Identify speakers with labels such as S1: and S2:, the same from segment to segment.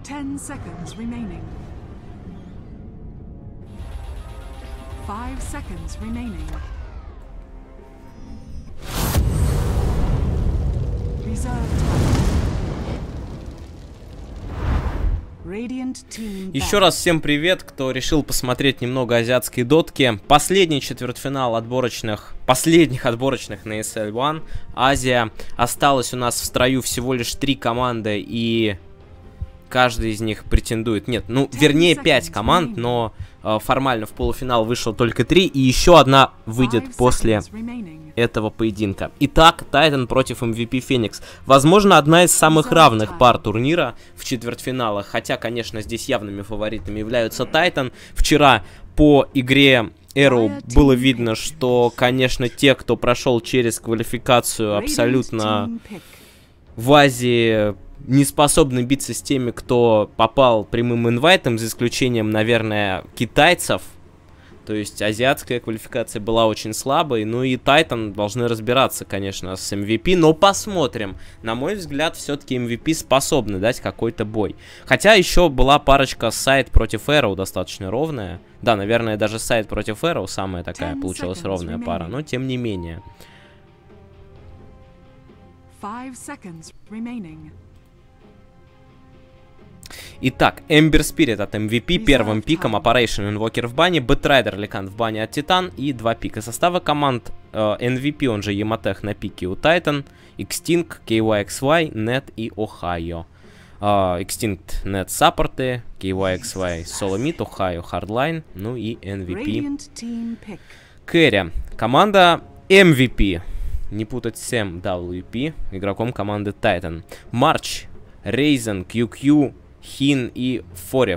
S1: 10 seconds remaining. 5 seconds remaining. Reserve time. Radiant team
S2: Еще раз всем привет, кто решил посмотреть немного азиатской дотки. Последний четвертьфинал последних отборочных на ESL One. Азия. Осталось у нас в строю всего лишь 3 команды, и каждый из них претендует. Нет, ну, вернее 5 команд, но формально в полуфинал вышел только 3, и еще одна выйдет после этого поединка. Итак, Titan против MVP Phoenix. Возможно, одна из самых равных пар турнира в четвертьфиналах, хотя, конечно, здесь явными фаворитами являются Titan. Вчера по игре Arrow было видно, что, конечно, те, кто прошел через квалификацию, абсолютно в Азии не способны биться с теми, кто попал прямым инвайтом, за исключением, наверное, китайцев. То есть азиатская квалификация была очень слабой. Ну и Titan должны разбираться, конечно, с MVP. Но посмотрим. На мой взгляд, все-таки MVP способны дать какой-то бой. Хотя еще была парочка Side против Arrow достаточно ровная. Да, наверное, даже Side против Arrow самая такая получилась ровная пара. Но тем не менее.
S1: 5 seconds remaining.
S2: Итак, Ember Spirit от MVP, первым пиком Operation Invoker в бане, Batrider Лекан в бане от Титан и 2 пика состава команд. MVP, он же Yamatech на пике у Titan, Extinct, KYXY, Net и Ohio. Extinct, Net саппорты, KYXY Solo Mid, Ohio Hardline, ну и MVP. Кэрри. Команда MVP. Не путать с MWP, игроком команды Titan. March, Raizen, QQ, Хин и Форев.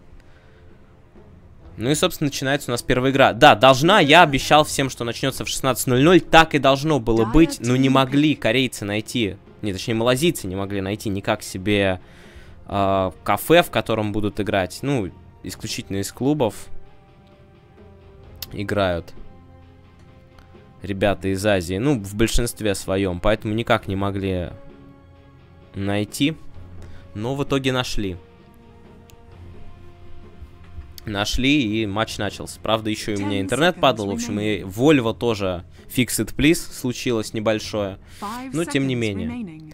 S2: Ну и, собственно, начинается у нас первая игра. Да, я обещал всем, что начнется в 16:00. Так и должно было быть, но не могли корейцы найти, не, точнее, малазийцы не могли найти никак себе кафе, в котором будут играть. Ну, исключительно из клубов играют ребята из Азии. Ну, в большинстве своем, поэтому никак не могли найти. Но в итоге нашли. Нашли, и матч начался. Правда, еще и у меня интернет падал. В общем, и Volvo тоже Fixed Please случилось небольшое. Но тем не менее.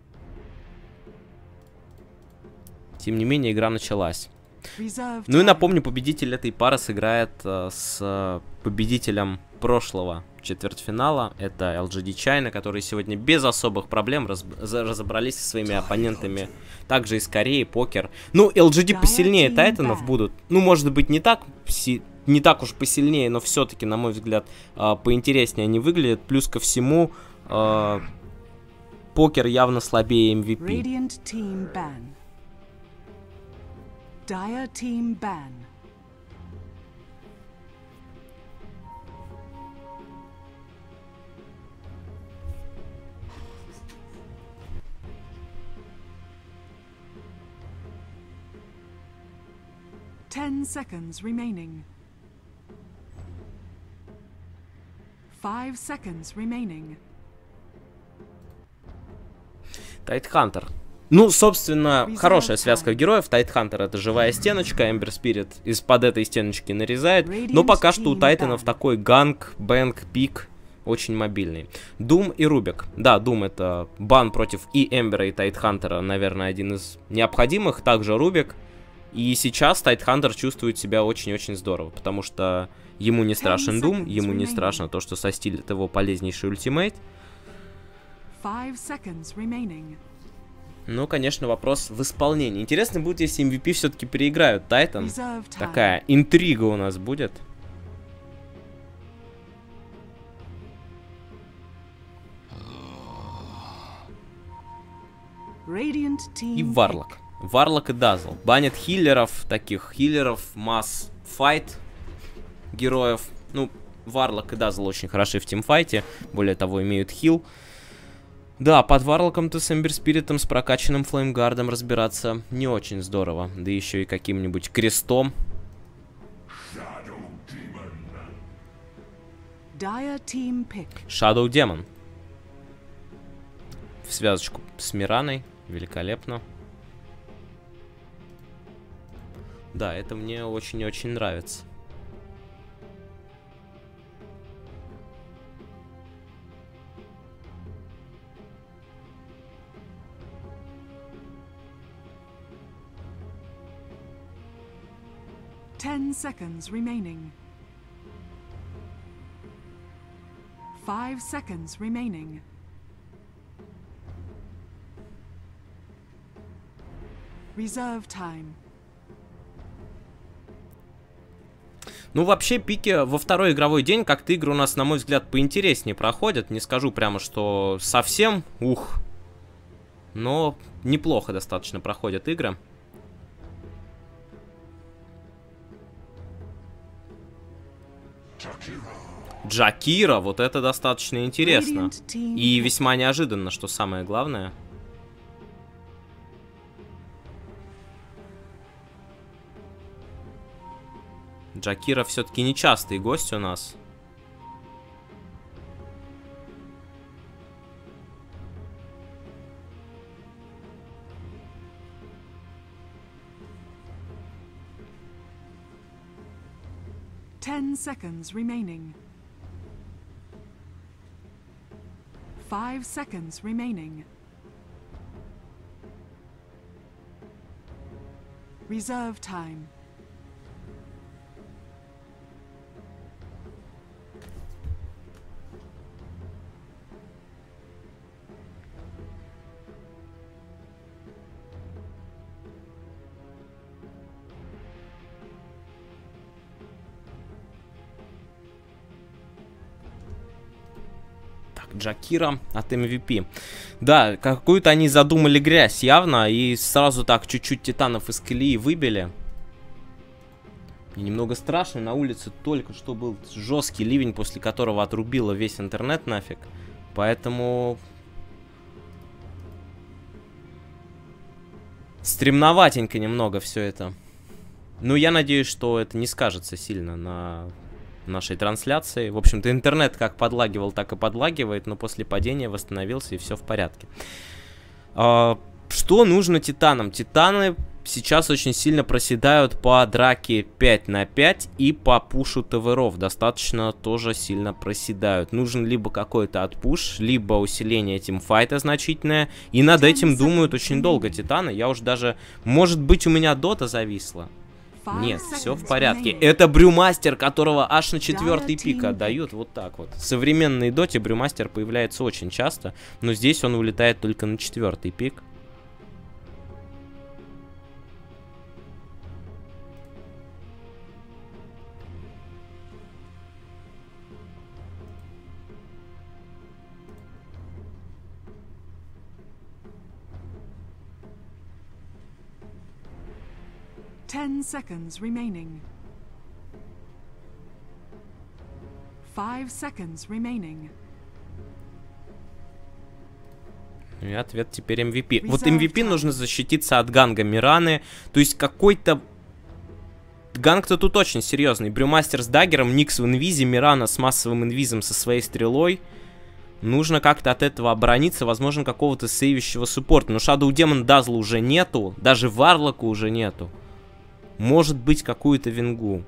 S2: Тем не менее, игра началась. Ну и напомню, победитель этой пары сыграет с победителем прошлого четвертьфинала. Это LGD China, которые сегодня без особых проблем разобрались со своими оппонентами. Также из Кореи, покер. Ну, LGD посильнее Тайтанов будут. Ну, может быть, не так уж посильнее, но все-таки, на мой взгляд, поинтереснее они выглядят. Плюс ко всему, покер явно слабее MVP.
S1: Dire team ban. Ten seconds remaining. 5 seconds remaining.
S2: Тайтхантер. Ну, собственно, хорошая связка героев. Тайтхантер — это живая стеночка, Ember Spirit из-под этой стеночки нарезает. Но пока что у Тайтанов такой ганг, бэнг, пик очень мобильный. Doom и Рубик. Да, Doom — это бан против и Эмбера, и Тайтхантера, наверное, один из необходимых. Также Рубик. И сейчас Тайтхантер чувствует себя очень-очень здорово, потому что ему не страшен Doom, ему не страшно то, что состилит его полезнейший ультимейт.
S1: 5 seconds remaining.
S2: Ну, конечно, вопрос в исполнении. Интересно будет, если MVP все-таки переиграют Titan. Такая интрига у нас будет. И Варлок. Варлок и Дазл. Банят хиллеров, таких хиллеров, масс файт героев. Ну, Варлок и Дазл очень хороши в тимфайте. Более того, имеют хил. Да, под Варлоком-то с Эмбер Спиритом, с прокачанным флеймгардом разбираться не очень здорово. Да еще и каким-нибудь крестом. Shadow Demon. В связочку с Мираной. Великолепно. Да, это мне очень-очень нравится.
S1: Ten seconds remaining. 5 seconds remaining. Reserve time.
S2: Ну, вообще, пики во второй игровой день как-то игры у нас, на мой взгляд, поинтереснее проходят. Не скажу прямо, что совсем, но неплохо достаточно проходят игры. Джакира, вот это достаточно интересно. И весьма неожиданно, что самое главное. Джакира все-таки нечастый гость у нас.
S1: Ten seconds remaining. 5 seconds remaining. Reserve time.
S2: Джакира от MVP. Да, какую-то они задумали грязь явно, и сразу так чуть-чуть титанов из колеи выбили. Мне немного страшно, на улице только что был жесткий ливень, после которого отрубило весь интернет нафиг. Поэтому... стремноватенько немного все это. Ну, я надеюсь, что это не скажется сильно на... нашей трансляции. В общем-то, интернет как подлагивал, так и подлагивает, но после падения восстановился, и все в порядке. Что нужно титанам? Титаны сейчас очень сильно проседают по драке 5 на 5 и по пушу ТВРов. Достаточно тоже сильно проседают. Нужен либо какой-то отпуш, либо усиление тимфайта значительное. И над этим думают очень долго титаны. Я уж даже... Может быть, у меня дота зависла. Нет, все в порядке. Это Брюмастер, которого аж на 4-й пик отдают. Вот так вот. В современной доте Брюмастер появляется очень часто, но здесь он улетает только на 4-й пик.
S1: Ten seconds remaining. 5 seconds remaining.
S2: И ответ теперь MVP. Вот MVP нужно защититься от ганга Мираны. То есть какой-то... Ганг-то тут очень серьезный. Брюмастер с даггером, Никс в инвизе, Мирана с массовым инвизом со своей стрелой. Нужно как-то от этого оборониться. Возможно, какого-то сейвящего суппорта. Но Shadow Demon Дазла уже нету. Даже Варлока уже нету. Может быть, какую-то вингу.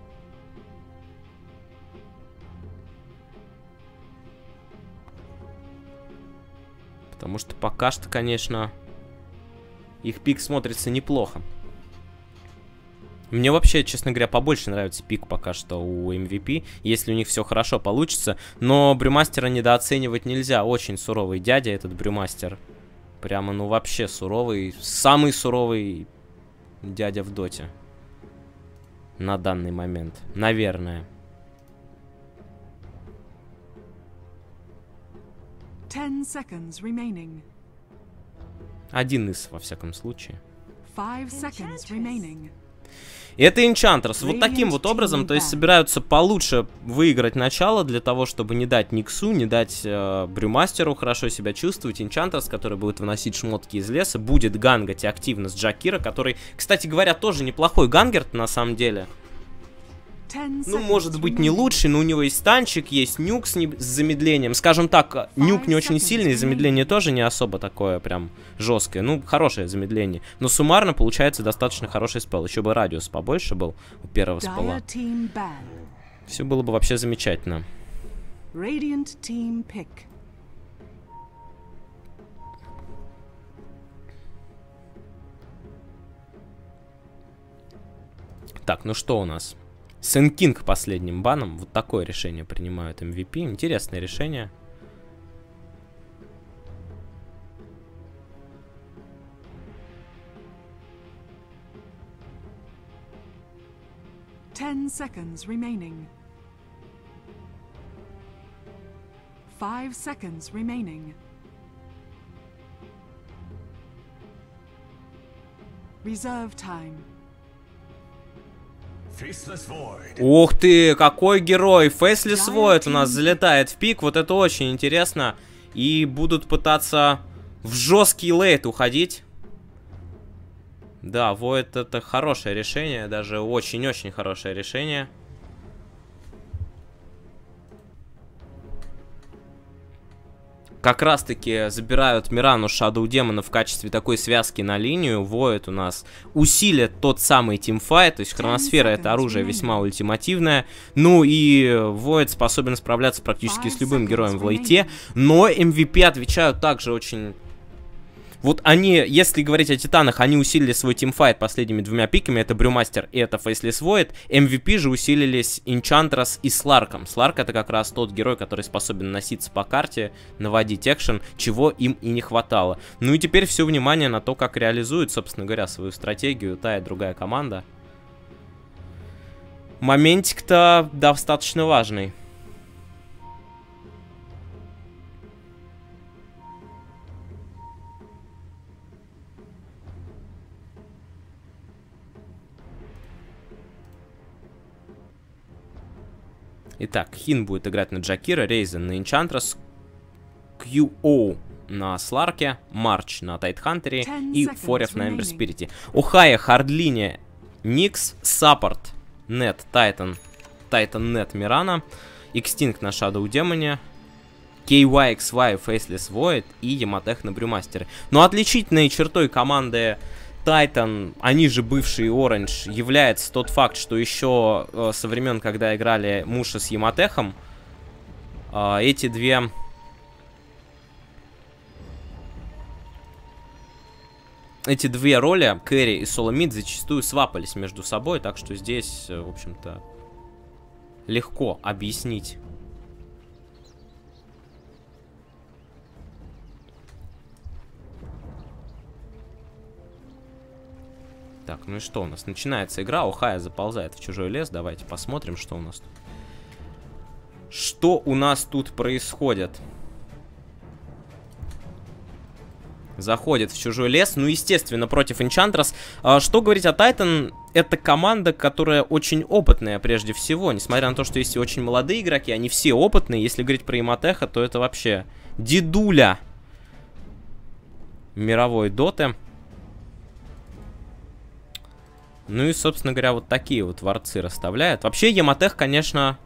S2: Потому что пока что, конечно, их пик смотрится неплохо. Мне вообще, честно говоря, побольше нравится пик пока что у MVP, если у них все хорошо получится. Но Брюмастера недооценивать нельзя. Очень суровый дядя этот Брюмастер. Прямо, ну, вообще суровый. Самый суровый дядя в доте. На данный момент. Наверное.
S1: 10 seconds remaining.
S2: Один из, во всяком случае.
S1: 5 seconds remaining.
S2: Это Энчантрес. Вот таким вот образом, то есть собираются получше выиграть начало, для того, чтобы не дать Никсу, не дать Брюмастеру хорошо себя чувствовать. Энчантрес, который будет выносить шмотки из леса, будет гангать активно с Джакира, который, кстати говоря, тоже неплохой гангер на самом деле. Ну, может быть, не лучший, но у него есть станчик, есть нюк с замедлением. Скажем так, нюк не очень сильный, замедление тоже не особо такое прям жесткое. Ну, хорошее замедление. Но суммарно получается достаточно хороший спел. Еще бы радиус побольше был у первого спела. Все было бы вообще замечательно. Так, ну что у нас? Сэн Кинг последним баном. Вот такое решение принимают MVP. Интересное решение.
S1: Ten seconds remaining. 5 seconds remaining. Reserve time.
S2: Ух ты, какой герой! Faceless Void у нас залетает в пик. Вот это очень интересно. И будут пытаться в жесткий лейт уходить. Да, Void это хорошее решение. Даже очень-очень хорошее решение. Как раз-таки забирают Мирану Shadow Demon в качестве такой связки на линию. Void у нас усилит тот самый тимфайт. То есть хроносфера — это оружие весьма ультимативное. Ну и Void способен справляться практически с любым героем в лейте. Но MVP отвечают также очень... Вот они, если говорить о Титанах, они усилили свой тимфайт последними двумя пиками. Это Брюмастер и это Faceless Void. MVP же усилились Enchantress и Сларком. Сларк — это как раз тот герой, который способен носиться по карте, наводить экшен, чего им и не хватало. Ну и теперь все внимание на то, как реализует, собственно говоря, свою стратегию та и другая команда. Моментик-то достаточно важный. Итак, Хин будет играть на Джакира, Рейзен на Enchantress, QO на Сларке, Марч на Тайтхантере и Форев на Эмбер Спирите. Охайя, Хардлине, Никс, Саппорт, Нет, Тайтан, Нет, Мирана, Экстинкт на Shadow Демоне, KYXY, Faceless Void и Яматех на Брюмастере. Но отличительной чертой команды Тайтан, они же бывшие Оранж, является тот факт, что еще со времен, когда играли Муша с Яматехом, эти две роли, Кэрри и Соло Мид, зачастую свапались между собой, так что здесь, в общем-то, легко объяснить. Так, ну и что у нас? Начинается игра, Охайя заползает в чужой лес. Давайте посмотрим, что у нас тут. Что у нас тут происходит? Заходит в чужой лес. Ну, естественно, против Enchantress. Что говорить о Titan? Это команда, которая очень опытная прежде всего. Несмотря на то, что есть и очень молодые игроки, они все опытные. Если говорить про Яматеха, то это вообще дедуля мировой доты. Ну и, собственно говоря, вот такие вот ворцы расставляют. Вообще, Яматех, конечно,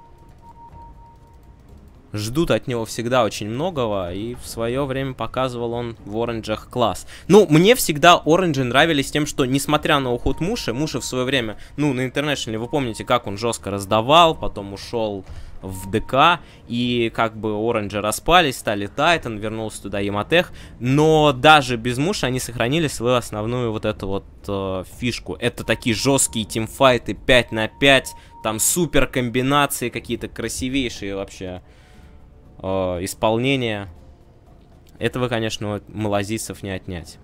S2: ждут от него всегда очень многого. И в свое время показывал он в Оранжах класс. Ну, мне всегда Оранжи нравились тем, что, несмотря на уход Муши в свое время, ну, на Интернешнле, вы помните, как он жестко раздавал, потом ушел в ДК, и как бы Оранжи распались, стали Тайтан, вернулся туда Яматех, но даже без Муша они сохранили свою основную вот эту вот фишку. Это такие жесткие тимфайты 5 на 5, там супер комбинации, какие-то красивейшие вообще исполнения. Этого, конечно, у малазийцев не отнять.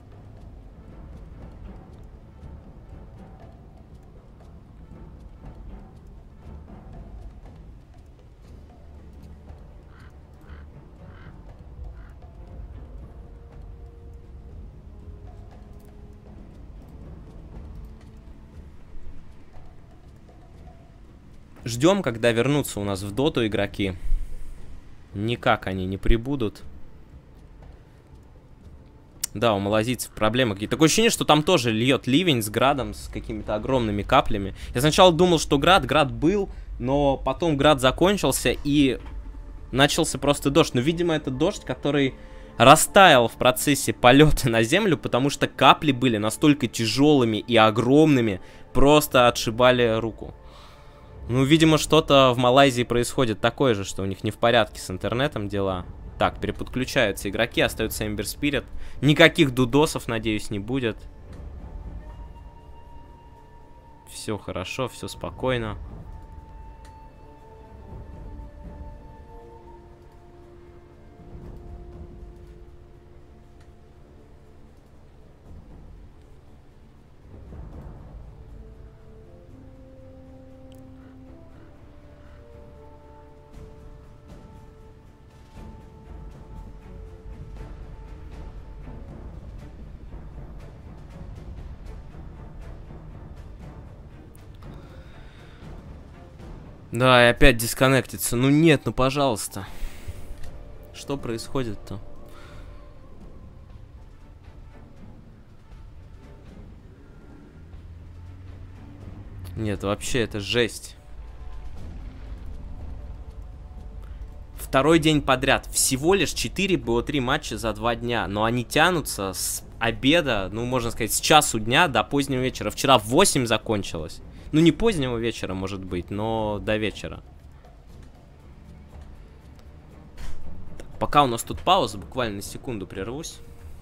S2: Ждем, когда вернутся у нас в доту игроки. Никак они не прибудут. Да, у малазийцев проблемы какие-то. Такое ощущение, что там тоже льет ливень с градом, с какими-то огромными каплями. Я сначала думал, что град был, но потом град закончился и начался просто дождь. Но, видимо, это дождь, который растаял в процессе полета на землю, потому что капли были настолько тяжелыми и огромными, просто отшибали руку. Ну, видимо, что-то в Малайзии происходит такое же, что у них не в порядке с интернетом дела. Так, переподключаются игроки, остается Ember Spirit. Никаких дудосов, надеюсь, не будет. Все хорошо, все спокойно. Да, и опять дисконнектится. Ну нет, ну пожалуйста. Что происходит-то? Нет, вообще это жесть. Второй день подряд. Всего лишь 4 БО3 матча за 2 дня. Но они тянутся с обеда, ну можно сказать, с часу дня до позднего вечера. Вчера в 8 закончилось. Ну, не позднего вечера, может быть, но до вечера. Так, пока у нас тут пауза, буквально на секунду прервусь.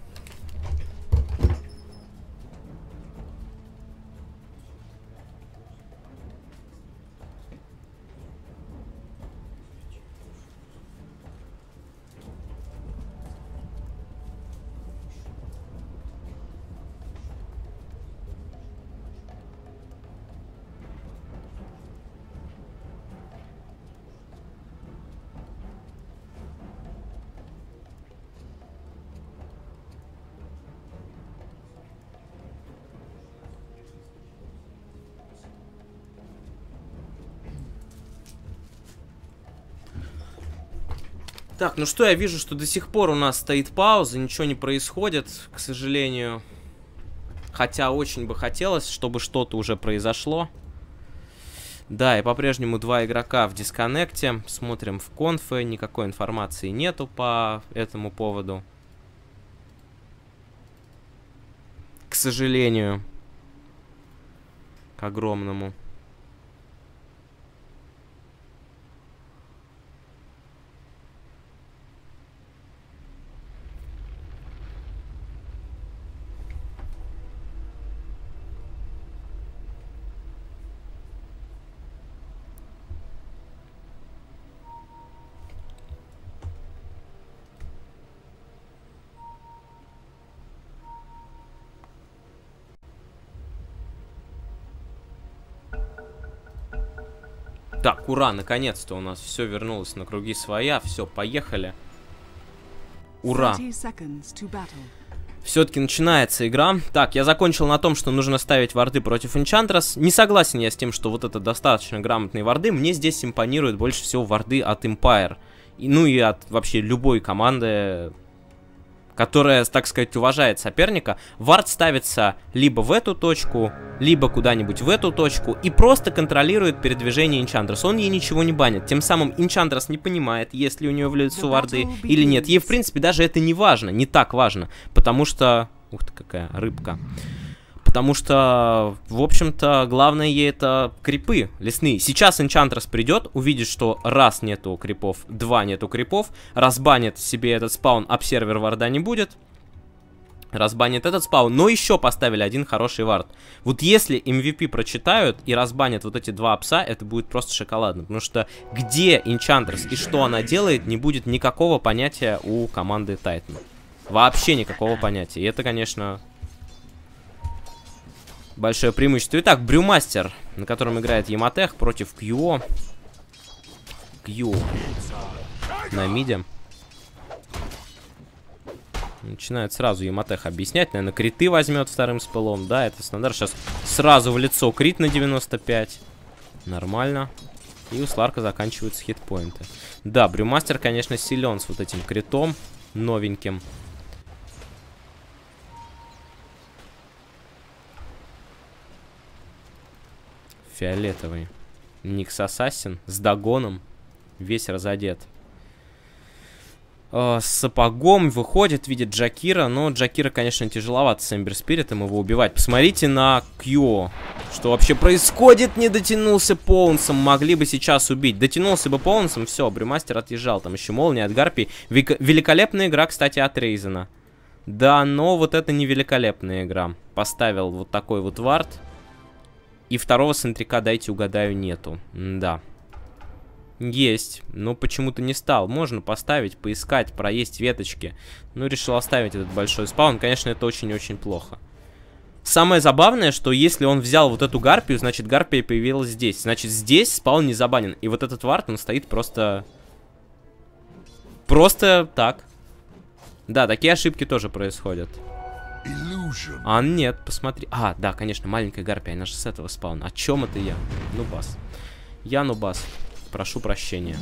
S2: Так, ну что, я вижу, что до сих пор у нас стоит пауза, ничего не происходит, к сожалению. Хотя очень бы хотелось, чтобы что-то уже произошло. Да, и по-прежнему 2 игрока в дисконнекте. Смотрим в конфы, никакой информации нету по этому поводу. К сожалению. К огромному. Так, ура, наконец-то у нас все вернулось на круги своя. Все, поехали. Ура. Все-таки начинается игра. Так, я закончил на том, что нужно ставить варды против Enchantress. Не согласен я с тем, что вот это достаточно грамотные варды. Мне здесь импонируют больше всего варды от Empire. Ну и от вообще любой команды, которая, так сказать, уважает соперника. Вард ставится либо в эту точку, либо куда-нибудь в эту точку и просто контролирует передвижение Enchantress. Он ей ничего не банит. Тем самым Enchantress не понимает, есть ли у нее в лицу варды или нет. Ей, в принципе, даже это не важно, не так важно. Потому что... Ух ты, какая рыбка. Потому что, в общем-то, главное ей это крипы лесные. Сейчас Enchantress придет, увидит, что раз нету крипов, 2 нету крипов, разбанит себе этот спаун, обсервер варда не будет. Разбанит этот спаун, но еще поставили один хороший вард. Вот если MVP прочитают и разбанят вот эти 2 апса, это будет просто шоколадно. Потому что где Enchantress и что она делает, не будет никакого понятия у команды Titan. Вообще никакого понятия. И это, конечно... большое преимущество. Итак, Брюмастер, на котором играет Яматех против Кьюо. Кьюо на миде. Начинает сразу Яматех объяснять. Наверное, криты возьмет вторым спелом. Да, это стандарт. Сейчас сразу в лицо крит на 95. Нормально. И у Сларка заканчиваются хитпоинты. Да, Брюмастер, конечно, силен с вот этим критом новеньким. Фиолетовый. Никс Ассасин с догоном. Весь разодет. С сапогом выходит, видит Джакира. Но Джакира, конечно, тяжеловато с Эмбер Спиритом его убивать. Посмотрите на Кьо. Что вообще происходит? Не дотянулся Поунсом. Могли бы сейчас убить. Дотянулся бы Поунсом. Все, Брюмастер отъезжал. Там еще молния от Гарпии. Великолепная игра, кстати, от Рейзена. Да, но вот это не великолепная игра. Поставил вот такой вот вард. И второго сентрика, дайте угадаю, нету. Да. Есть, но почему-то не стал. Можно поставить, поискать, проесть веточки. Но решил оставить этот большой спаун. Конечно, это очень-очень плохо. Самое забавное, что если он взял вот эту гарпию, значит гарпия появилась здесь. Значит здесь спаун не забанен. И вот этот вард, он стоит просто... Просто так. Да, такие ошибки тоже происходят. А нет, посмотри. А, да, конечно, маленькая гарпия, она же с этого спауна. О чем это я? Нубас. Я нубас. Прошу прощения.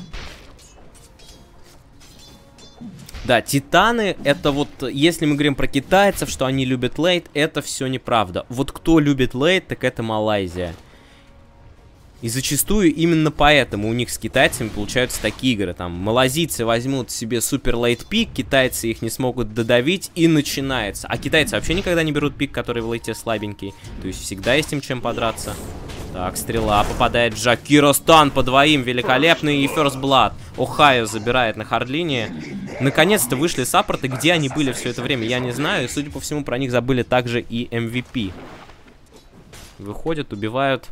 S2: Да, титаны, это вот, если мы говорим про китайцев, что они любят лейт, это все неправда. Вот кто любит лейт, так это Малайзия. И зачастую именно поэтому у них с китайцами получаются такие игры. Там малазийцы возьмут себе супер лейт пик, китайцы их не смогут додавить, и начинается. А китайцы вообще никогда не берут пик, который в лейте слабенький. То есть всегда есть им чем подраться. Так, стрела попадает в Джакира, стан по двоим, великолепный, и First Blood. Охайо забирает на хардлине. Наконец-то вышли саппорты, где они были все это время, я не знаю. И, судя по всему, про них забыли также и MVP. Выходят, убивают.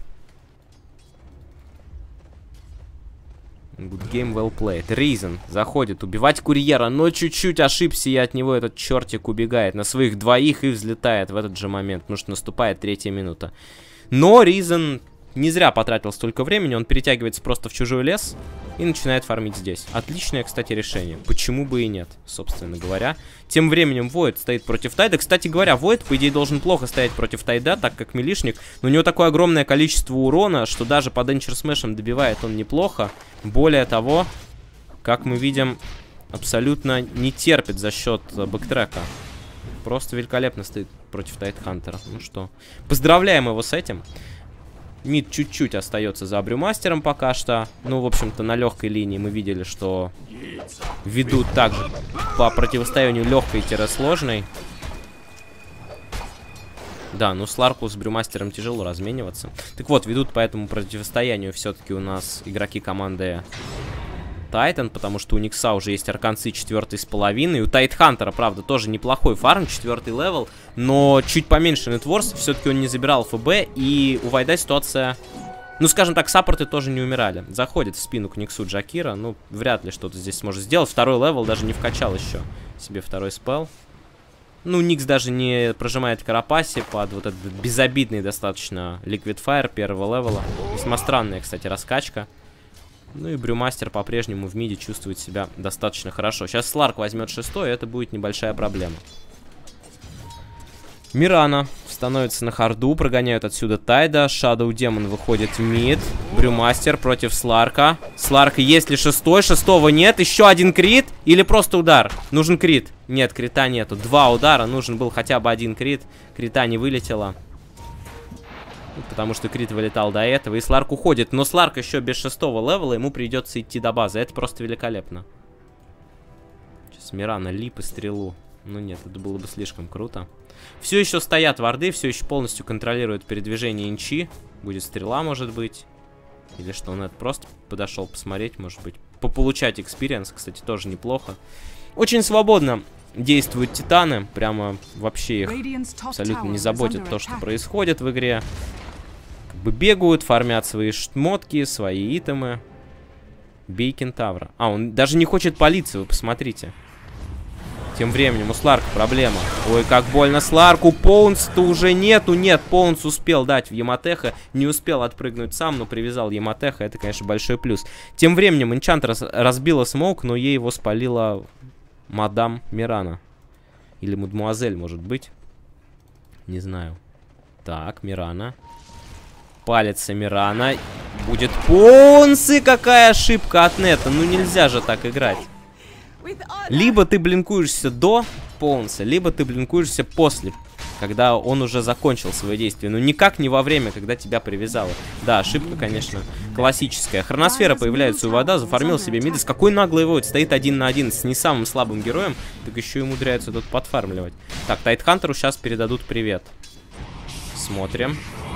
S2: Good game, well played. Reason заходит убивать курьера, но чуть-чуть ошибся, и от него этот чертик убегает на своих двоих и взлетает в этот же момент, потому что наступает 3-я минута. Но Reason не зря потратил столько времени, он перетягивается просто в чужой лес и начинает фармить здесь. Отличное, кстати, решение. Почему бы и нет, собственно говоря. Тем временем Void стоит против Тайда. Кстати говоря, Void, по идее, должен плохо стоять против Тайда, так как милишник. Но у него такое огромное количество урона, что даже по Danger Smash'ам добивает он неплохо. Более того, как мы видим, абсолютно не терпит за счет бэктрека. Просто великолепно стоит против Тайтхантера. Ну что, поздравляем его с этим. Мид чуть-чуть остается за Брюмастером пока что. Ну, в общем-то, на легкой линии мы видели, что ведут также по противостоянию легкой-сложной. Да, ну с Ларку с Брюмастером тяжело размениваться. Так вот, ведут по этому противостоянию все-таки у нас игроки команды Тайтан, потому что у Никса уже есть арканцы 4,5. У Тайтхантера, правда, тоже неплохой фарм, 4-й левел, но чуть поменьше нетворс, все-таки он не забирал ФБ, и у Вайда ситуация... Ну, скажем так, саппорты тоже не умирали. Заходит в спину к Никсу Джакира, ну, вряд ли что-то здесь сможет сделать. Второй левел даже не вкачал еще себе второй спелл. Ну, Никс даже не прожимает Карапаси под вот этот безобидный достаточно Liquid Fire первого левела. Весьма странная, кстати, раскачка. Ну и Брюмастер по-прежнему в миде чувствует себя достаточно хорошо. Сейчас Сларк возьмет 6-й, и это будет небольшая проблема. Мирана становится на харду, прогоняют отсюда Тайда. Shadow Demon выходит в мид. Брюмастер против Сларка. Сларк, есть ли 6-й? 6-го нет. Еще один крит или просто удар? Нужен крит. Нет, крита нету. 2 удара, нужен был хотя бы один крит. Крита не вылетело. Потому что крит вылетал до этого. И Сларк уходит. Но Сларк еще без 6-го левела. Ему придется идти до базы. Это просто великолепно. Сейчас Мирана лип и стрелу. Ну нет, это было бы слишком круто. Все еще стоят варды. Все еще полностью контролируют передвижение Инчи. Будет стрела, может быть. Или что, он это просто подошел посмотреть, может быть. Пополучать экспириенс, кстати, тоже неплохо. Очень свободно действуют титаны. Прямо вообще их абсолютно не заботит то, что происходит в игре. Как бы бегают, фармят свои шмотки, свои итемы. Бей кентавра. А, он даже не хочет палиться, вы посмотрите. Тем временем у Сларка проблема. Ой, как больно Сларку. Поунс-то уже нету. Нет, Поунс успел дать в Яматеха. Не успел отпрыгнуть сам, но привязал Яматеха. Это, конечно, большой плюс. Тем временем Энчант разбила смоук, но ей его спалила мадам Мирана. Или мадмуазель, может быть. Не знаю. Так, Мирана. Палится Мирана. Будет Поунсы. Какая ошибка от Нета. Ну нельзя же так играть. Либо ты блинкуешься до Поунса, либо ты блинкуешься после когда он уже закончил свое действие. Но никак не во время, когда тебя привязало. Да, ошибка, конечно, классическая. Хроносфера появляется у вода, зафармил себе Мидас. Какой наглый вывод, стоит 1 на 1 с не самым слабым героем, так еще и умудряется тут подфармливать. Так, Тайтхантеру сейчас передадут привет. Смотрим.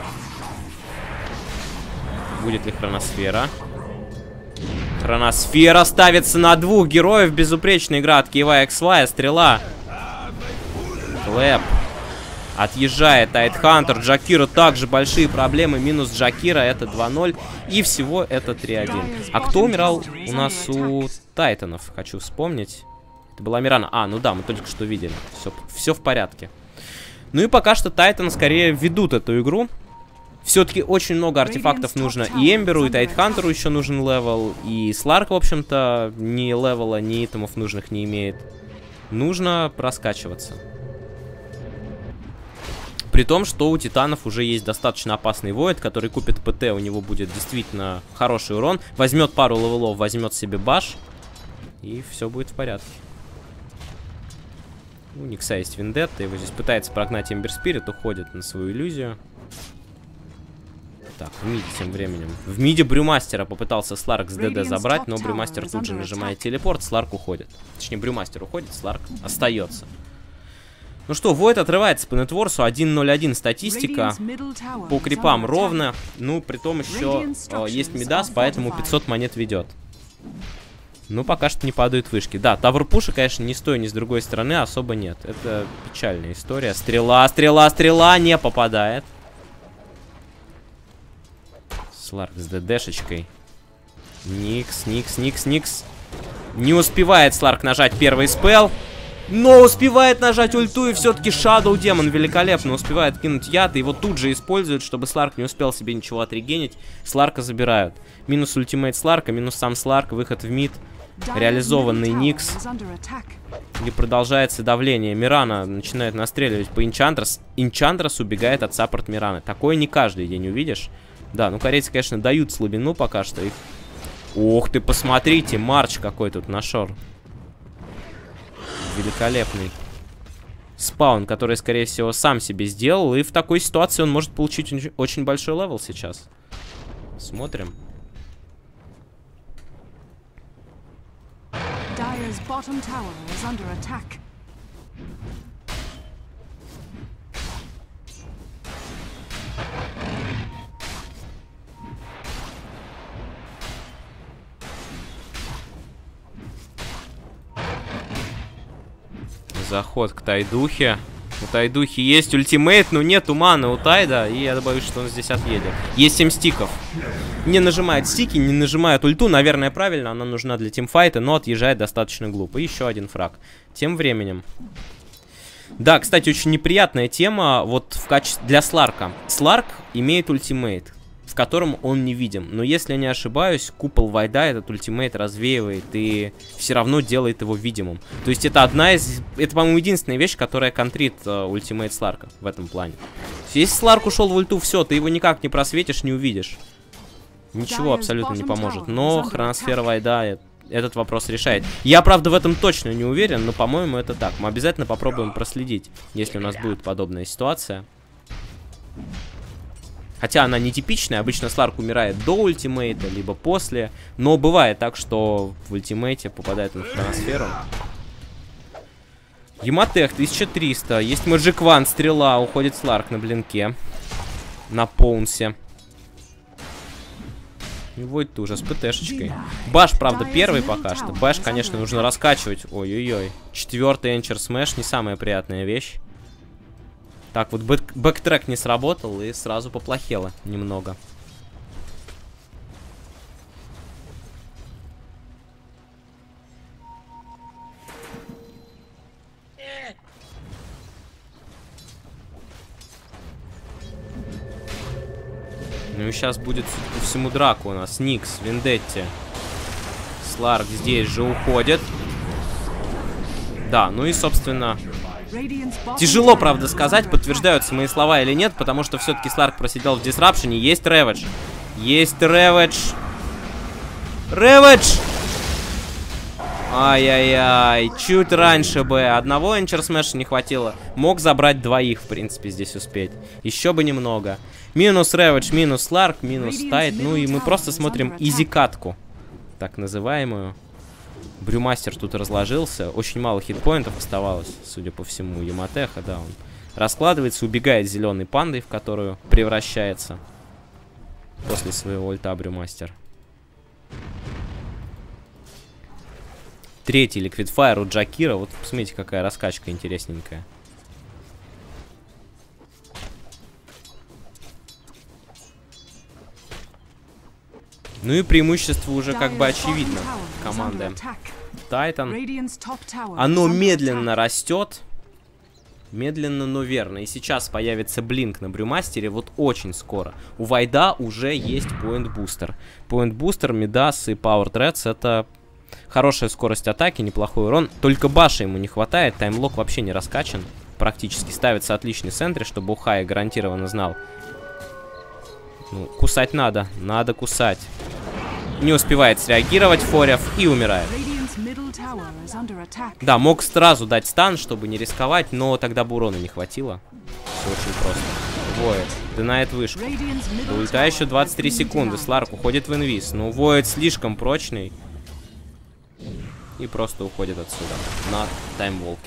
S2: Будет ли хроносфера? Хроносфера ставится на 2 героев. Безупречная игра от Киева XY. Стрела. Клэп. Отъезжает Тайтхантер. Джакира также большие проблемы. Минус Джакира. Это 2-0. И всего это 3-1. А кто умирал у нас у Тайтанов? Хочу вспомнить. Это была Мирана. А, ну да, мы только что видели. Все в порядке. Ну и пока что Тайтаны скорее ведут эту игру. Все-таки очень много артефактов нужно и Эмберу, и Тайтхантеру еще нужен левел. И Сларк, в общем-то, ни левела, ни итемов нужных не имеет. Нужно проскачиваться. При том, что у Титанов уже есть достаточно опасный Void, который купит ПТ, у него будет действительно хороший урон. Возьмет пару левелов, возьмет себе баш. И все будет в порядке. У Никса есть Вендетта, его здесь пытается прогнать Эмбер Спирит, уходит на свою иллюзию. Так, в миде тем временем. В миде Брюмастера попытался Сларк с ДД забрать, но Брюмастер тут же нажимает телепорт, Сларк уходит. Точнее, Брюмастер уходит, Сларк остается. Ну что, Void отрывается по нетворсу, 1-0-1 статистика. По крипам ровно. Ну, при том еще есть Мидас, поэтому 500 монет ведет. Ну, пока что не падают вышки. Да, тавр-пуша, конечно, ни с той, ни с другой стороны особо нет. Это печальная история. Стрела, стрела, стрела, не попадает. Сларк с ДДшечкой. Никс, Никс, Никс, Никс. Не успевает Сларк нажать первый спелл. Но успевает нажать ульту, и все-таки Shadow Demon великолепно успевает кинуть яд. И его тут же используют, чтобы Сларк не успел себе ничего отрегенить. Сларка забирают. Минус ультимейт Сларка, минус сам Сларк, выход в мид. Реализованный Никс. И продолжается давление. Мирана начинает настреливать по Энчантрас. Энчантрас убегает от саппорт Мираны. Такое не каждый день увидишь. Да, ну корейцы, конечно, дают слабину пока что. Их... Ох ты, посмотрите, Марч какой тут нашел. Великолепный спаун, который, скорее всего, сам себе сделал. И в такой ситуации он может получить очень большой левел сейчас. Смотрим. Заход к Тайдухе. У Тайдухи есть ультимейт, но нету маны у Тайда. И я боюсь, что он здесь отъедет. Есть 7 стиков. Не нажимает стики, не нажимает ульту. Наверное, правильно, она нужна для тимфайта, но отъезжает достаточно глупо. И еще один фраг. Тем временем. Да, кстати, очень неприятная тема вот в качестве для Сларка. Сларк имеет ультимейт, в котором он невидим. Но если я не ошибаюсь, купол Вайда этот ультимейт развеивает и все равно делает его видимым. То есть это одна из... Это, по-моему, единственная вещь, которая контрит ультимейт Сларка в этом плане. Если Сларк ушел в ульту, все, ты его никак не просветишь, не увидишь. Ничего абсолютно не поможет. Но хроносфера Вайда этот вопрос решает. Я, правда, в этом точно не уверен, но, по-моему, это так. Мы обязательно попробуем проследить, если у нас будет подобная ситуация. Хотя она нетипичная, обычно Сларк умирает до ультимейта, либо после. Но бывает так, что в ультимейте попадает он в хроносферу. Яматех 1300. Есть Magic Wand, стрела. Уходит Сларк на блинке. На поунсе. И вот тоже с ПТшечкой. Баш, правда, первый пока что. Баш, конечно, нужно раскачивать. Ой-ой-ой. 4-й Энчер Смэш, не самая приятная вещь. Так, вот бэктрек не сработал и сразу поплохело немного. Ну и сейчас будет, судя по всему, драка у нас. Никс, Вендетти. Сларк здесь же уходит. Да, ну и, собственно... Тяжело, правда, сказать, подтверждаются мои слова или нет, потому что все-таки Сларк просидел в дисрапшене. Есть Рэвидж. Есть Рэвидж. Рэвидж! Ай-яй-яй, чуть раньше бы. Одного Энчер Смэша не хватило. Мог забрать двоих, в принципе, здесь успеть. Еще бы немного. Минус Рэвидж, минус Ларк, минус Тайд. Ну и мы просто смотрим изи-катку, так называемую. Брюмастер тут разложился. Очень мало хитпоинтов оставалось, судя по всему, у Яматеха. Да, он раскладывается, убегает зеленой пандой, в которую превращается после своего ульта Брюмастер. Третий ликвидфайр у Джакира. Вот посмотрите, какая раскачка интересненькая. Ну и преимущество уже как бы очевидно команды Тайтан. Оно медленно растет. Медленно, но верно. И сейчас появится блинк на Брюмастере. Вот очень скоро. У Вайда уже есть поинт-бустер. Поинт-бустер, Мидас и Пауэр Тредс — это хорошая скорость атаки, неплохой урон. Только баша ему не хватает. Таймлок вообще не раскачан. Практически ставится отличный центр, чтобы Ухай гарантированно знал. Ну, кусать надо. Надо кусать. Не успевает среагировать Форев и умирает. Да, мог сразу дать стан, чтобы не рисковать, но тогда бы урона не хватило. Все очень просто. Воид динает вышку. До ульта еще 23 секунды. Сларк уходит в инвиз. Но Воид слишком прочный. И просто уходит отсюда. На таймволке.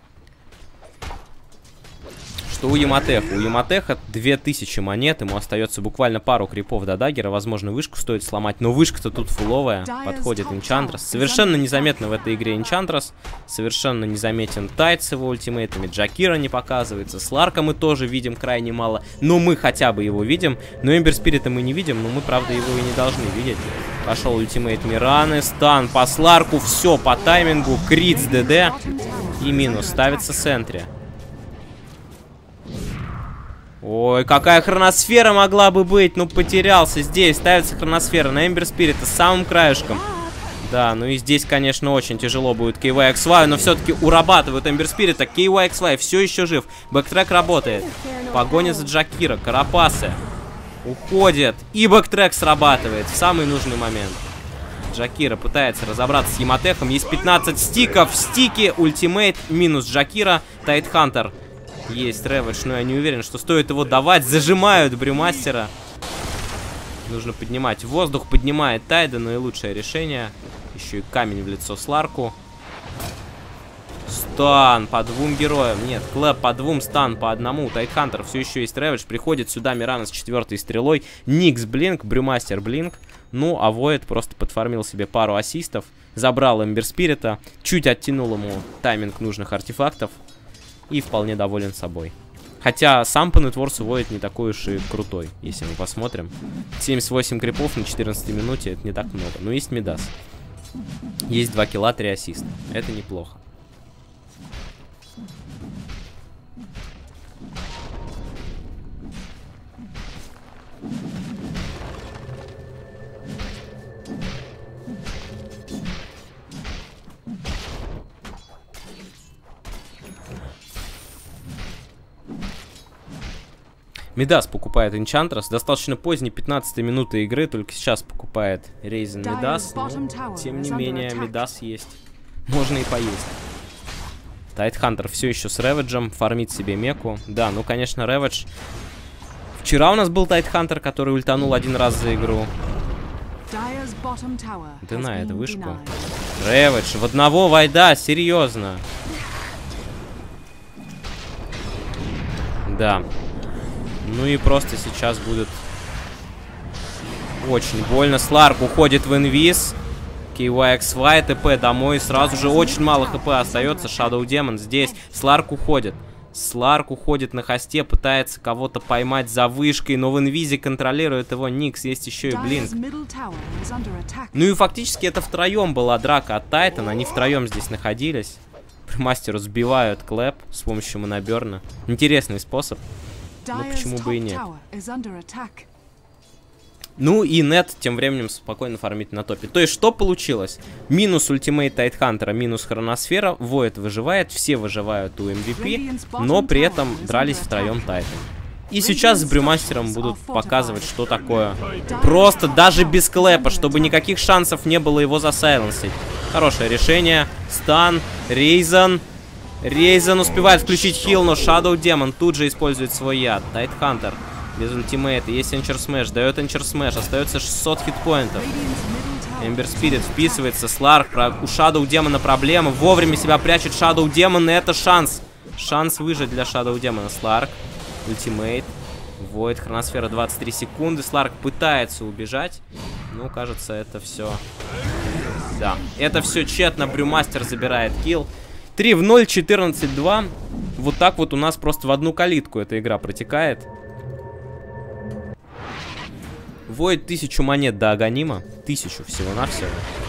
S2: Что у Яматеха? У Яматеха 2000 монет. Ему остается буквально пару крипов до даггера. Возможно, вышку стоит сломать. Но вышка-то тут фуловая. Подходит Энчантрас. Совершенно незаметно в этой игре Энчантрас. Совершенно незаметен Тайд с его ультимейтами. Джакира не показывается. Сларка мы тоже видим крайне мало. Но мы хотя бы его видим. Но Эмбер Спирита мы не видим. Но мы, правда, его и не должны видеть. Пошел ультимейт Мираны. Стан по Сларку. Все по таймингу. Крит с ДД. И минус. Ставится в центре. Ой, какая хроносфера могла бы быть. Ну, потерялся здесь. Ставится хроносфера на Эмбер Спирита с самым краешком. Да, ну и здесь, конечно, очень тяжело будет KYXY, но все-таки урабатывают Эмбер Спирита. KYXY все еще жив. Бэктрек работает. Погоня за Джакира. Карапасы. Уходит. И бэктрек срабатывает в самый нужный момент. Джакира пытается разобраться с Яматехом. Есть 15 стиков. Стики, ультимейт, минус Джакира. Тайтхантер. Есть Рэвидж, но я не уверен, что стоит его давать. Зажимают Брюмастера. Нужно поднимать воздух. Поднимает Тайда, наилучшее решение. Еще и камень в лицо Сларку. Стан по двум героям. Нет, Клэп по двум, стан по одному. Тайтхантер все еще есть Рэвидж. Приходит сюда Мирана с 4-й стрелой. Никс блинк, Брюмастер блинк. Ну, а Воид просто подфармил себе пару ассистов. Забрал Эмбер Спирита. Чуть оттянул ему тайминг нужных артефактов. И вполне доволен собой. Хотя сам по нетворсу Воид не такой уж и крутой, если мы посмотрим. 78 крипов на 14 минуте, это не так много. Но есть Мидас. Есть 2 килла, 3 ассиста. Это неплохо. Мидас покупает Энчантрас. Достаточно поздней 15-й минуты игры. Только сейчас покупает Рейзен Мидас. Но, тем не менее, Мидас есть. Можно и поесть. Тайтхантер все еще с Рэвиджем. Фармит себе меку. Да, ну, конечно, Рэвидж. Вчера у нас был Тайтхантер, который ультанул один раз за игру. Динает вышку. Рэвидж в одного Вайда. Серьезно. Да. Ну и просто сейчас будет очень больно. Сларк уходит в инвиз. KYXY, ТП домой. Сразу же очень мало хп остается. Shadow Demon здесь. Сларк уходит. Сларк уходит на хосте. Пытается кого-то поймать за вышкой. Но в инвизе контролирует его Никс. Есть еще и блинк. Ну и фактически это втроем была драка от Тайтана. Они втроем здесь находились. Мастеру сбивают Клэп с помощью моноберна. Интересный способ. Ну, почему бы и нет. Ну и Нет тем временем спокойно фармит на топе. То есть, что получилось? Минус ультимейт Тайтхантера, минус хроносфера. Воид выживает, все выживают у MVP, но при этом дрались втроем Тайтан. И сейчас с Брюмастером будут показывать, что такое. Просто даже без клэпа, чтобы никаких шансов не было его засайленсить. Хорошее решение. Стан. Рейзен. Рейзен успевает включить хил, но Shadow Demon тут же использует свой яд. Тайтхантер без ультимейта. Есть Энчер Смэш. Дает Энчер Смэш. Остается 600 хитпоинтов. Эмбер Спирит вписывается. Сларк. У Shadow Demon проблема. Вовремя себя прячет Shadow Demon. И это шанс. Шанс выжить для Shadow Demon. Сларк. Ультимейт. Void. Хроносфера 23 секунды. Сларк пытается убежать. Ну, кажется, это все... Да. Это все тщетно. Брюмастер забирает килл. 3-0, 14-2. Вот так вот у нас просто в одну калитку эта игра протекает. Void 1000 монет до Аганима. 1000 всего-навсего.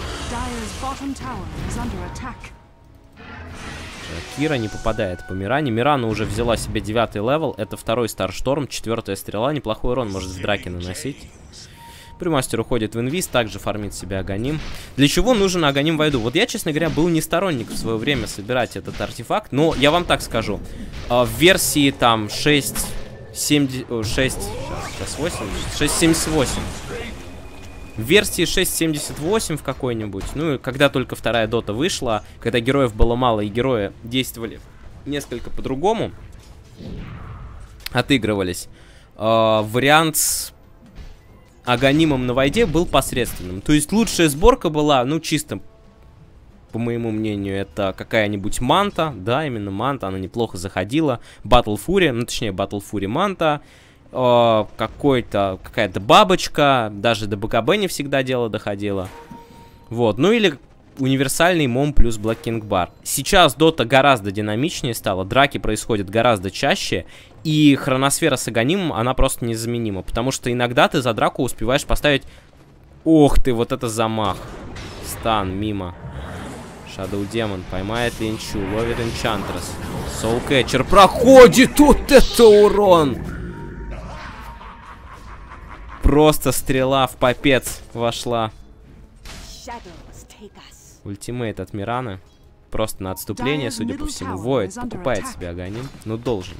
S2: Кира не попадает по Миране. Мирана уже взяла себе 9-й левел. Это 2-й Старшторм, 4-я стрела. Неплохой урон может в драке наносить. Брюмастер уходит в инвиз, также фармит себе Аганим. Для чего нужен Аганим в Войду? Вот я, честно говоря, был не сторонник в свое время собирать этот артефакт. Но я вам так скажу. В версии там 6.78. В версии 6.78 в какой-нибудь, ну, когда только вторая дота вышла, когда героев было мало и герои действовали несколько по-другому, отыгрывались, вариант с Аганимом на Войде был посредственным. То есть лучшая сборка была, ну, чисто, по моему мнению, это какая-нибудь манта, да, именно манта, она неплохо заходила, Battle Fury, ну, точнее, Battle Fury манта, какая-то бабочка, даже до БКБ не всегда дело доходило. Вот, ну или универсальный мом плюс Black King Bar. Сейчас дота гораздо динамичнее стала, драки происходят гораздо чаще, и хроносфера с Аганимом, она просто незаменима, потому что иногда ты за драку успеваешь поставить... Ох ты, вот это замах. Стан, мимо. Shadow Demon поймает Инчу, ловит Энчантрес. Soulcatcher проходит, вот это урон! Просто стрела в попец вошла. Ультимейт от Мираны. Просто на отступление, судя по всему. Void покупает себе Аганим. Ну, должен.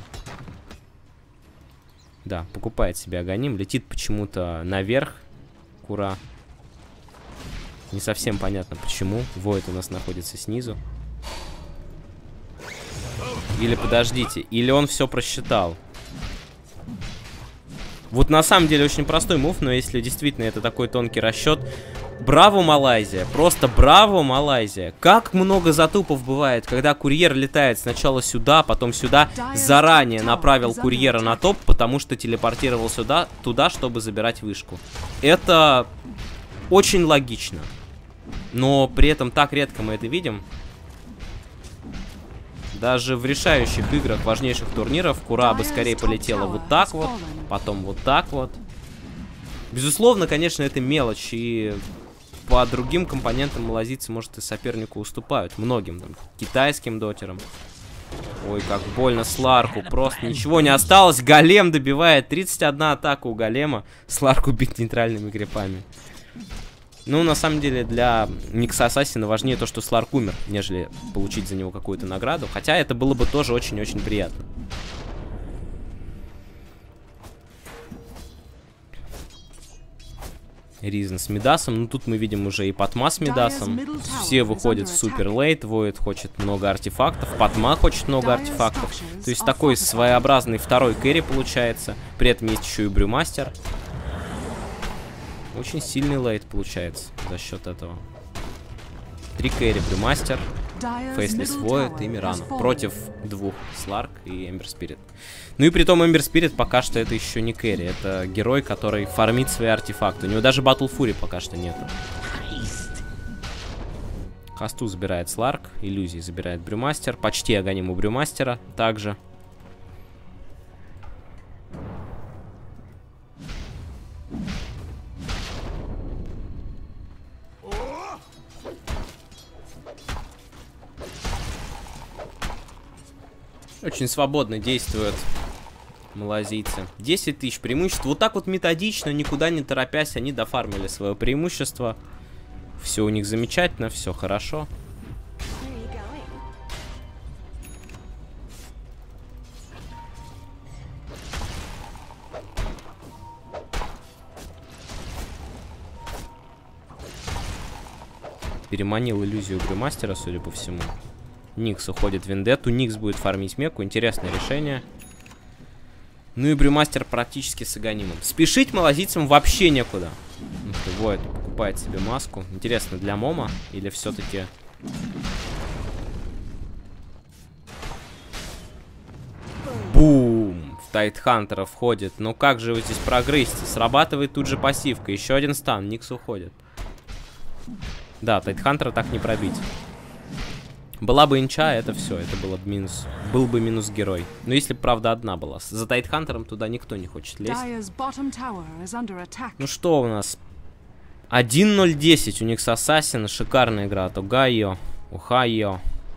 S2: Да, покупает себе Аганим. Летит почему-то наверх. Кура. Не совсем понятно, почему. Void у нас находится снизу. Или подождите. Или он все просчитал. Вот на самом деле очень простой мув, но если действительно это такой тонкий расчет... Браво, Малайзия. Просто браво, Малайзия. Как много затупов бывает, когда курьер летает сначала сюда, потом сюда. Заранее направил курьера на топ, потому что телепортировал сюда, туда, чтобы забирать вышку. Это очень логично. Но при этом так редко мы это видим. Даже в решающих играх важнейших турниров Кура бы скорее полетела вот так вот, потом вот так вот. Безусловно, конечно, это мелочь, и по другим компонентам малазийцы, может, и сопернику уступают. Многим, там, китайским дотерам. Ой, как больно Сларку, просто ничего не осталось. Голем добивает, 31 атака у Голема. Сларку бить нейтральными крипами. Ну, на самом деле, для Никса Ассасина важнее то, что Сларк умер, нежели получить за него какую-то награду. Хотя это было бы тоже очень-очень приятно. Ризен с Мидасом. Ну, тут мы видим уже и Патма с Мидасом. Все выходят в супер лейт. Void хочет много артефактов. Патма хочет много артефактов. То есть такой своеобразный второй кэрри получается. При этом есть еще и Брюмастер. Очень сильный лейт получается за счет этого. 3 кэрри: Брюмастер, Фейслес Void и Мирана. Против 2: Сларк и Эмбер Спирит. Ну и при том Эмбер Спирит пока что это еще не кэрри. Это герой, который фармит свои артефакты. У него даже Battle Fury пока что нету. Хасту забирает Сларк. Иллюзии забирает Брюмастер. Почти Аганим у Брюмастера также. Очень свободно действуют малазийцы. 10 тысяч преимуществ. Вот так вот методично, никуда не торопясь, они дофармили свое преимущество. Все у них замечательно, все хорошо. Переманил иллюзию Брюмастера, судя по всему. Никс уходит в Вендетту. Никс будет фармить меку. Интересное решение. Ну и Брюмастер практически с агонимом. Спешить малазийцам вообще некуда. Ну что, Void покупает себе маску. Интересно, для Мома или все-таки... Бум! В Тайтхантера входит. Ну как же вы здесь прогрызьте? Срабатывает тут же пассивка. Еще один стан. Никс уходит. Да, Тайтхантера так не пробить. Была бы инча, это все. Это было бы минус. Был бы минус герой. Но если бы, правда, одна была. За Тайтхантером туда никто не хочет лезть. Ну что у нас? 1-0-10. У них с Ассасина. Шикарная игра. То Гайо. Ухайо.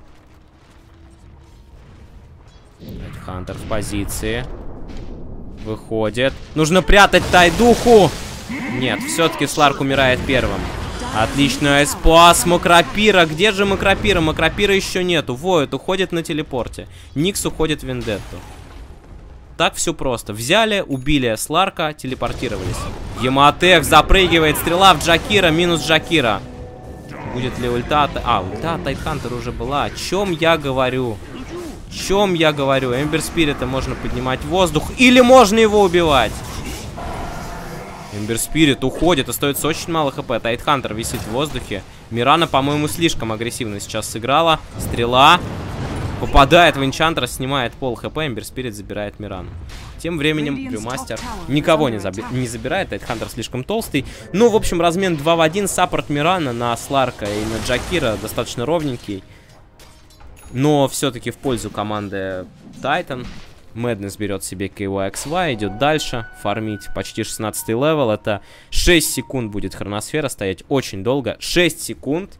S2: Тайтхантер в позиции. Выходит. Нужно прятать Тайдуху. Нет, все-таки Сларк умирает первым. Отличный спас. Макрапира. Где же Макрапира? Макрапира еще нету. Void уходит на телепорте. Никс уходит в Вендетту. Так все просто. Взяли, убили Сларка, телепортировались. Ематех запрыгивает. Стрела в Джакира. Минус Джакира. Будет ли ульта? А, ульта Тайтхантер уже была. О чем я говорю? О чем я говорю? Эмбер Спирита можно поднимать в воздух. Или можно его убивать? Эмбер Спирит уходит, остается очень мало хп. Тайтхантер висит в воздухе. Мирана, по-моему, слишком агрессивно сейчас сыграла. Стрела. Попадает в Энчантра, снимает пол хп. Эмбер Спирит забирает Мирану. Тем временем Брюмастер никого не забирает. Тайтхантер слишком толстый. Ну, в общем, размен 2 в 1. Саппорт Мирана на Сларка и на Джакира достаточно ровненький. Но все-таки в пользу команды Тайтан. Мэднесс берет себе KYXY, идет дальше, фармить почти 16 левел. Это 6 секунд будет хроносфера стоять, очень долго. 6 секунд.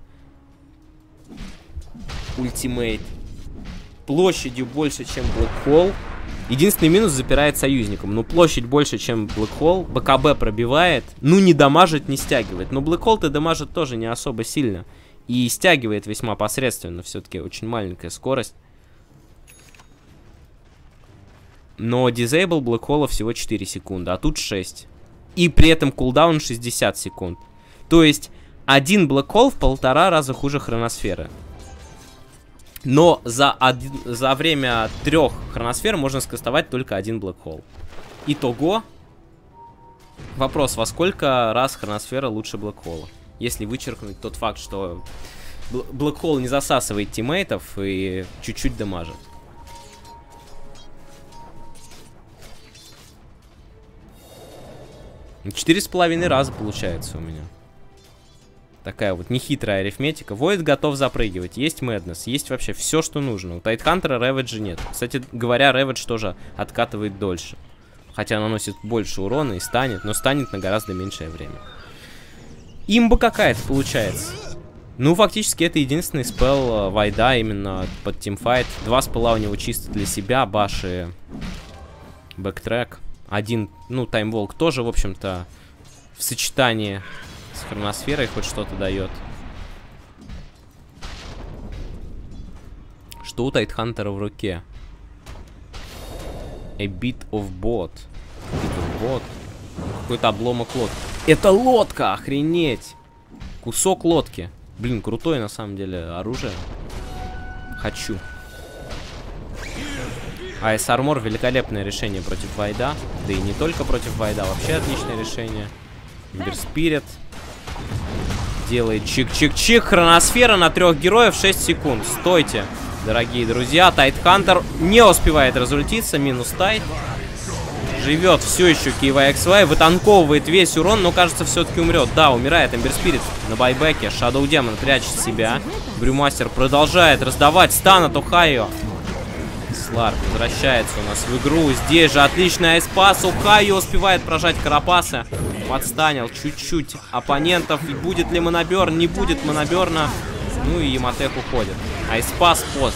S2: Ультимейт. Площадью больше, чем Блэкхолл. Единственный минус — запирает союзником. Ну, площадь больше, чем Блэкхолл. БКБ пробивает. Ну, не дамажит, не стягивает. Но Блэкхолл-то дамажит тоже не особо сильно. И стягивает весьма посредственно. Все-таки очень маленькая скорость. Но дизейбл Блэкхолла всего 4 секунды, а тут 6. И при этом кулдаун 60 секунд. То есть один Блэкхолл в 1,5 раза хуже хроносферы. Но за время 3 хроносфер можно скастовать только один Блэкхолл. Итого. Вопрос, во сколько раз хроносфера лучше Блэкхолла? Если вычеркнуть тот факт, что Блэкхолл не засасывает тиммейтов и чуть-чуть дамажит. Четыре с половиной раза получается у меня. Такая вот нехитрая арифметика. Void готов запрыгивать. Есть Мэднесс. Есть вообще все, что нужно. У Тайтхантера Рэвиджа нет. Кстати говоря, Рэвидж тоже откатывает дольше. Хотя наносит больше урона и станет. Но станет на гораздо меньшее время. Имба какая-то получается. Ну, фактически, это единственный спелл Вайда именно под тимфайт. 2 спелла у него чисто для себя. Баш и бэктрек. Один, ну, таймволк тоже, в общем-то, в сочетании с хроносферой хоть что-то дает. Что у Тайтхантера в руке? A bit of bot. Какой-то обломок лодки. Это лодка, охренеть! Кусок лодки. Блин, крутое на самом деле оружие. Хочу. Айс Армор — великолепное решение против Вайда. Да и не только против Вайда, вообще отличное решение. Эмбер Спирит делает чик-чик-чик. Хроносфера на 3 героев 6 секунд. Стойте, дорогие друзья. Тайтхантер не успевает разультиться. Минус Тайт. Живет все еще KYXY. Вытанковывает весь урон, но кажется все-таки умрет. Да, умирает Эмбер Спирит на байбеке. Shadow Demon прячет себя. Брюмастер продолжает раздавать стан от Ухайо. Сларк возвращается у нас в игру. Здесь же отличный айспас. Ухайо успевает прожать Карапаса. Подстанил чуть-чуть оппонентов. И будет ли моноберн? Не будет моноберна. Ну и Ематех уходит. Айспас поздно.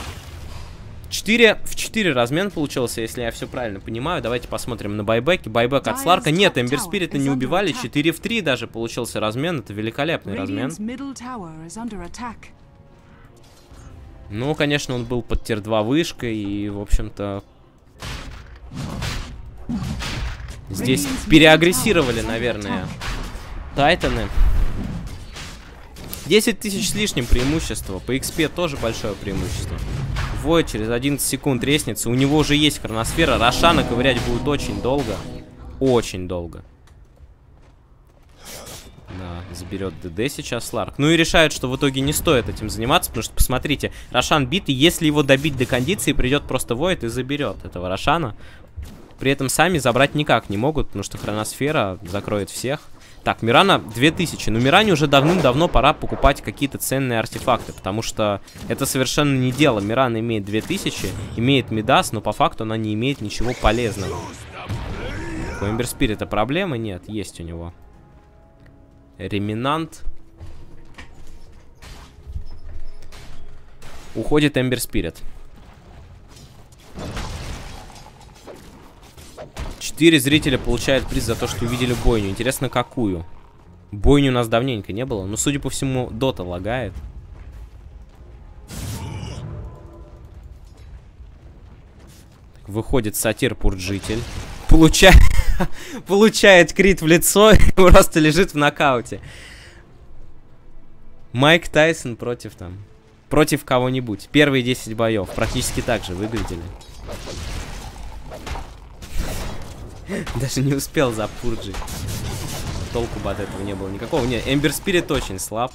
S2: 4 в 4 размен получился, если я все правильно понимаю. Давайте посмотрим на байбеки. Байбек от Сларка. Нет, Эмбер Спирита не убивали. 4 в 3 даже получился размен. Это великолепный размен. Ну, конечно, он был под тир 2 вышкой. И, в общем-то, здесь переагрессировали, наверное, Тайтаны. 10 тысяч с лишним преимущество. По XP тоже большое преимущество. Void через 11 секунд резнится. У него уже есть хроносфера. Рошана ковырять будет очень долго. Очень долго. Да, заберет ДД сейчас Сларк. Ну и решает, что в итоге не стоит этим заниматься, потому что, посмотрите, Рошан бит, и если его добить до кондиции, придет просто Void и заберет этого Рошана. При этом сами забрать никак не могут, потому что хроносфера закроет всех. Так, Мирана 2000. Но Миране уже давным-давно пора покупать какие-то ценные артефакты, потому что это совершенно не дело. Мирана имеет 2000, имеет Мидас, но по факту она не имеет ничего полезного. У Эмбер Спирита проблемы? Нет, есть у него. Реминант. Уходит Эмбер Спирит. 4 зрителя получают приз за то, что увидели бойню. Интересно, какую? Бойню у нас давненько не было. Но, судя по всему, Дота лагает. Выходит Сатир-Пурджитель. Получает крит в лицо и просто лежит в нокауте. Майк Тайсон против кого-нибудь. Первые 10 боев практически так же выглядели. Даже не успел запурджить. Толку бы от этого не было никакого. Не, Эмбер Спирит очень слаб.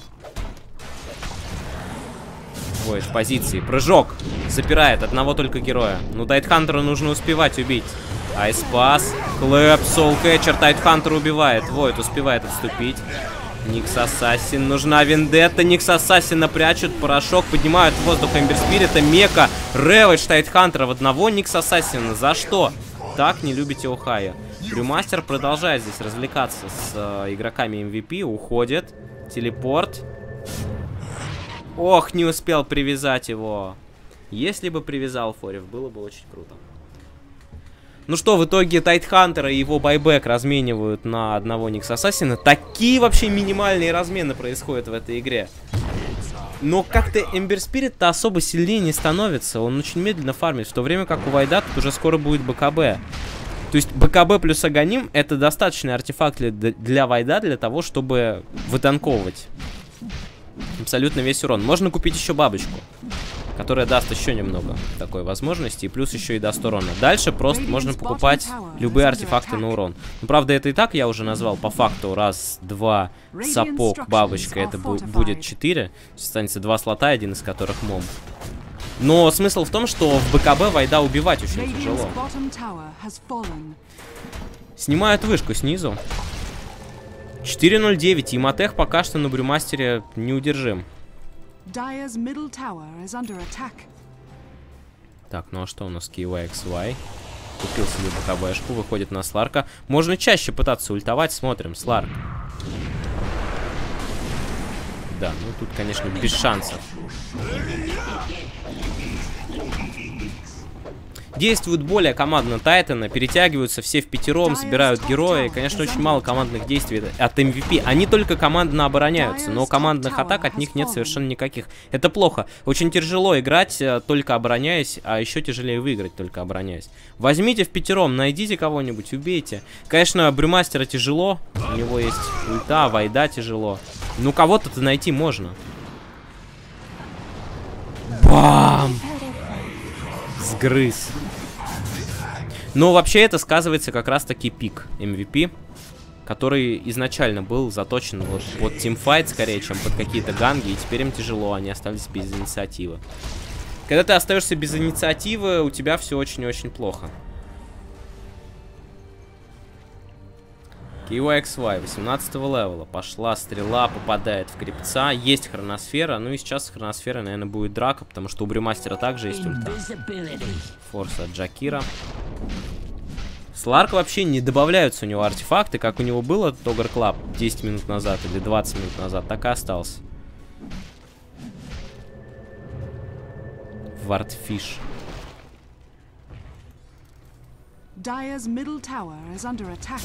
S2: Ой, в позиции. Прыжок. Запирает одного только героя. Ну, Тайтхантера нужно успевать убить. Айспас. Клэп, Соулкэтчер. Тайтхантер убивает. Войд успевает отступить. Никс Ассасин. Нужна вендетта. Никс Ассасина прячут. Порошок. Поднимают в воздух Эмбер Спирита. Мека. Рэвидж Тайтхантера в одного Никс Ассасина. За что? Так не любите Охайо. Брюмастер продолжает здесь развлекаться с игроками MVP. Уходит. Телепорт. Ох, не успел привязать его. Если бы привязал Форев, было бы очень круто. Ну что, в итоге Тайтхантера и его байбек разменивают на одного Никс Ассасина. Такие вообще минимальные размены происходят в этой игре. Но как-то Эмбер Спирит-то особо сильнее не становится. Он очень медленно фармит, в то время как у Вайда тут уже скоро будет БКБ. То есть БКБ плюс Аганим — это достаточный артефакт для Вайда, для того, чтобы вытанковывать абсолютно весь урон. Можно купить еще бабочку, которая даст еще немного такой возможности, и плюс еще и даст урона. Дальше просто можно покупать любые артефакты на урон. Ну, правда, это и так я уже назвал по факту. Раз, два, сапог, бабочка, это будет 4. Останется 2 слота, один из которых мом. Но смысл в том, что в БКБ Вайда убивать очень тяжело. Снимают вышку снизу. 4.09, и Матех пока что на Брюмастере неудержим. Так, ну а что у нас? KYXY. Купил себе БКБшку, выходит на Сларка. Можно чаще пытаться ультовать, смотрим. Сларк. Да, ну тут, конечно, без шансов. Действуют более командно Тайтана, перетягиваются все впятером, собирают героя. Конечно, очень мало командных действий от MVP. Они только командно обороняются, но командных атак от них нет совершенно никаких. Это плохо. Очень тяжело играть, только обороняясь, а еще тяжелее выиграть, только обороняясь. Возьмите впятером, найдите кого-нибудь, убейте. Конечно, Брюмастера тяжело, у него есть ульта, Вайда тяжело. Ну, кого-то-то найти можно. Бам! Сгрыз. Но вообще это сказывается как раз-таки пик MVP, который изначально был заточен вот под тимфайт скорее, чем под какие-то ганги, и теперь им тяжело, они остались без инициативы. Когда ты остаешься без инициативы, у тебя все очень-очень плохо. KYXY 18 левела. Пошла стрела, попадает в крепца. Есть хроносфера. Ну и сейчас с хроносферой, наверное, будет драка, потому что у Брюмастера также есть ульта. Форс от Джакира. Сларк вообще не добавляются у него артефакты, как у него было Тогар Клаб 10 минут назад или 20 минут назад, так и остался. Вардфиш.
S1: Dire's middle tower is under attack.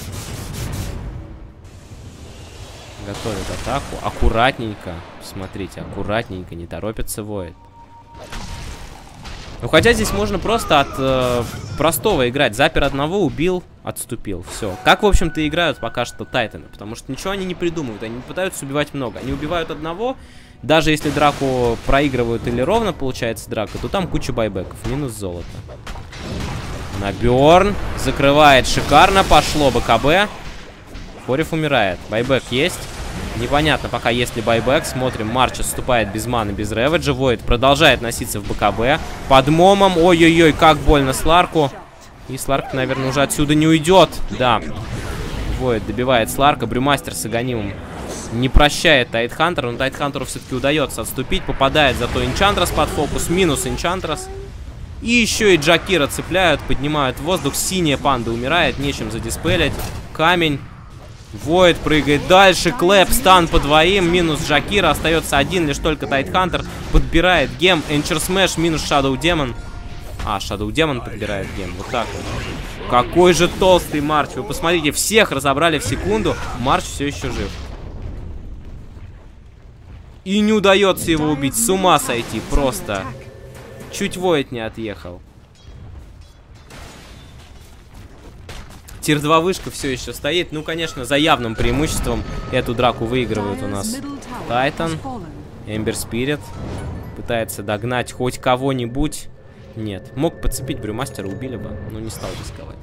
S2: Готовит атаку. Аккуратненько. Смотрите, аккуратненько. Не торопится Void. Ну, хотя здесь можно просто от простого играть. Запер одного, убил, отступил. Все. Как, в общем-то, играют пока что Тайтаны. Потому что ничего они не придумывают. Они не пытаются убивать много. Они убивают одного. Даже если драку проигрывают или ровно получается драка, то там куча байбеков. Минус золото. На Бёрн. Закрывает шикарно. Пошло БКБ. Форев умирает. Байбек есть. Непонятно пока есть ли байбек. Смотрим, Марч отступает без маны, без реведжа. Void продолжает носиться в БКБ. Под момом. Ой-ой-ой, как больно Сларку. И Сларк, наверное, уже отсюда не уйдет. Да. Void добивает Сларка. Брюмастер с Аганимом не прощает Тайтхантера. Но Тайтхантеру все-таки удается отступить. Попадает зато Энчантрас под фокус. Минус Энчантрас. И еще и Джакира цепляют. Поднимают в воздух. Синяя панда умирает. Нечем задиспелить. Камень. Void прыгает дальше. Клэп, стан по двоим. Минус Джакира. Остается один лишь только Тайтхантер. Подбирает гем. Энчер Смэш. Минус Shadow Demon. А, Shadow Demon подбирает гем. Вот так вот. Какой же толстый Марч. Вы посмотрите, всех разобрали в секунду. Марч все еще жив. И не удается его убить. С ума сойти просто. Чуть Void не отъехал. Тир-2 вышка все еще стоит. Ну, конечно, за явным преимуществом эту драку выигрывает у нас Тайтан. Эмбер Спирит пытается догнать хоть кого-нибудь. Нет. Мог подцепить Брюмастера, убили бы, но не стал рисковать.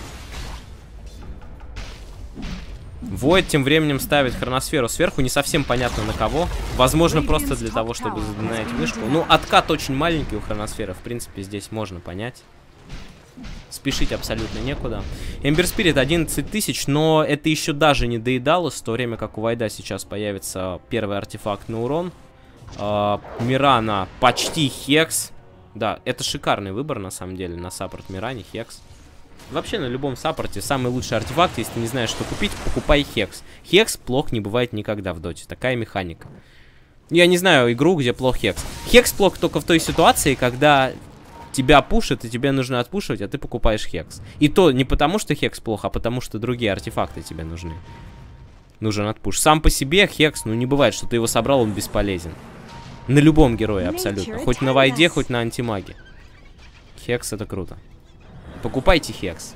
S2: Void тем временем ставит хроносферу сверху. Не совсем понятно на кого. Возможно, просто для того, чтобы задонать вышку. Ну, откат очень маленький у хроносферы. В принципе, здесь можно понять. Спешить абсолютно некуда. Эмбер Спирит 11 тысяч, но это еще даже не доедалось, в то время как у Вайда сейчас появится первый артефакт на урон. Мирана почти Хекс. Да, это шикарный выбор на самом деле на саппорт Миране, Хекс. Вообще на любом саппорте самый лучший артефакт, если ты не знаешь, что купить, покупай Хекс. Хекс плох не бывает никогда в доте, такая механика. Я не знаю игру, где плох Хекс. Хекс плох только в той ситуации, когда тебя пушат, и тебе нужно отпушивать, а ты покупаешь Хекс. И то не потому, что Хекс плохо, а потому, что другие артефакты тебе нужны. Нужен отпуш. Сам по себе Хекс, ну не бывает, что ты его собрал, он бесполезен. На любом герое абсолютно. Хоть на Вайде, хоть на антимаге. Хекс это круто. Покупайте Хекс.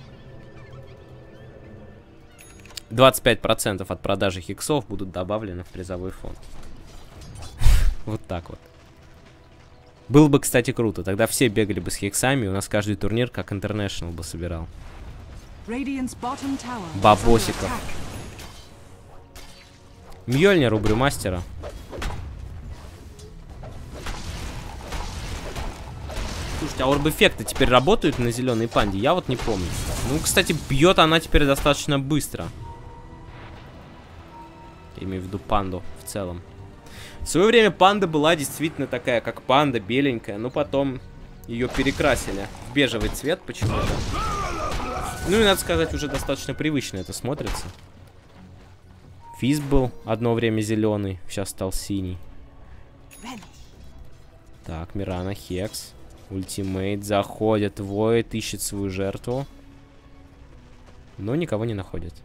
S2: 25% от продажи Хексов будут добавлены в призовой фонд. Вот так вот. Было бы, кстати, круто. Тогда все бегали бы с Хексами, и у нас каждый турнир как International бы собирал. Бабосиков. Мьёльнир у Брюмастера. Слушайте, а орб-эффекты теперь работают на зеленой панде? Я вот не помню. Ну, кстати, бьет она теперь достаточно быстро. Я имею в виду панду в целом. В свое время панда была действительно такая, как панда, беленькая. Но потом ее перекрасили в бежевый цвет почему-то. Ну и, надо сказать, уже достаточно привычно это смотрится. Физ был одно время зеленый, сейчас стал синий. Так, Мирана, Хекс. Ультимейт заходит. Void ищет свою жертву. Но никого не находит.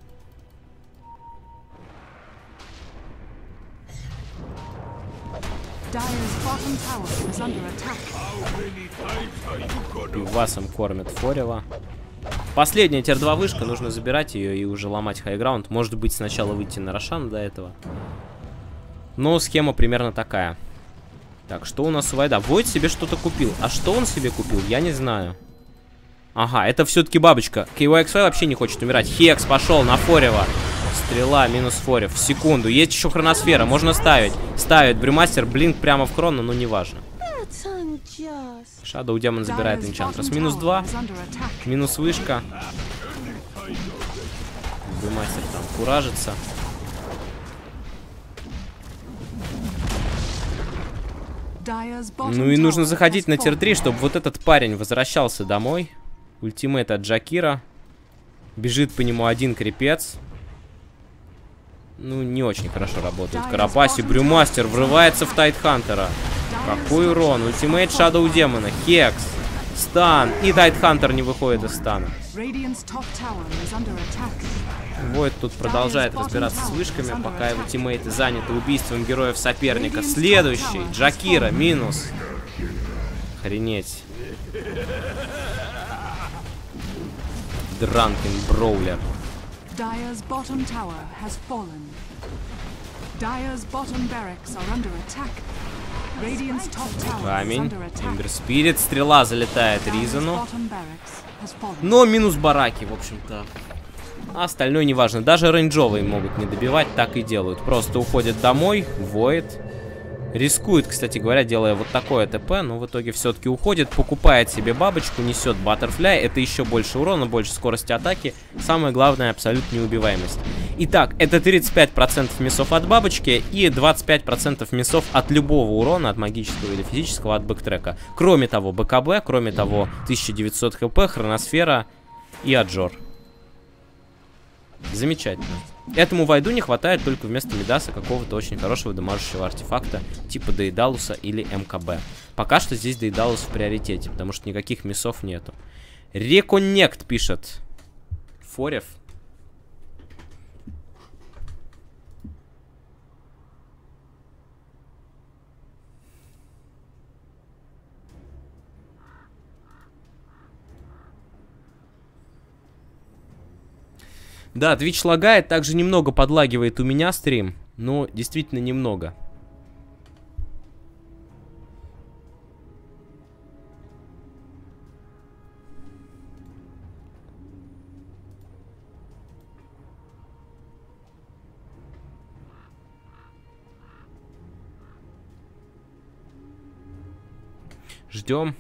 S2: Пивасом кормят Форева. Последняя тир-2 вышка. Нужно забирать ее и уже ломать хайграунд. Может быть, сначала выйти на Рошана до этого. Но схема примерно такая. Так, что у нас у Вайда? Void себе что-то купил. А что он себе купил? Я не знаю. Ага, это все-таки бабочка. KYXY вообще не хочет умирать. Хекс пошел на Форева. Стрела, минус Форев. В секунду. Есть еще хроносфера. Можно ставить. Ставит Брюмастер. Блинк прямо в крону, но неважно. Shadow Demon забирает Энчантрас. Минус 2. Минус вышка. Брюмастер там куражится. Ну и нужно заходить на тир-3, чтобы вот этот парень возвращался домой. Ультимейт от Джакира. Бежит по нему один крепец. Ну, не очень хорошо работает. Карапаси, Брюмастер врывается в Тайтхантера. Какой урон. Ультимейт Shadow Демона. Хекс. Стан. И Тайтхантер не выходит из стана. Void тут продолжает разбираться с вышками, пока его тиммейты заняты убийством героев соперника. Следующий. Джакира. Минус. охренеть. Дранкен Броулер.
S1: Dire's bottom tower has fallen. Dire's bottom barracks are under attack. Radiant's top tower is
S2: Камень.
S1: under attack.
S2: Эмбер Спирит. Стрела залетает
S1: Dire's
S2: Ризану.
S1: bottom barracks has fallen.
S2: Но минус бараки, в общем-то. А остальное неважно. Даже рейнджовые могут не добивать, так и делают. Просто уходят домой, воет. Рискует, кстати говоря, делая вот такое ТП, но в итоге все-таки уходит, покупает себе бабочку, несет баттерфляй. Это еще больше урона, больше скорости атаки. Самое главное, абсолютная неубиваемость. Итак, это 35% миссов от бабочки и 25% миссов от любого урона, от магического или физического, от бэктрека. Кроме того, БКБ, кроме того, 1900 хп, хроносфера и аджор. Замечательно. Этому вайду не хватает только вместо Мидаса какого-то очень хорошего дамажащего артефакта, типа Дейдалуса или МКБ. Пока что здесь Дейдалус в приоритете, потому что никаких миссов нету. Реконнект пишет. Форев. Да, Twitch лагает, также немного подлагивает у меня стрим, но действительно немного. Ждем.